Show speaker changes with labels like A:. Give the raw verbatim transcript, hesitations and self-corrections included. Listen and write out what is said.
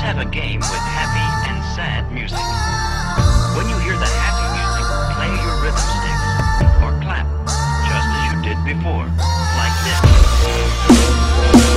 A: have a game with happy and sad music. When you hear the happy music, play your rhythm sticks, or clap, just as you did before, like this.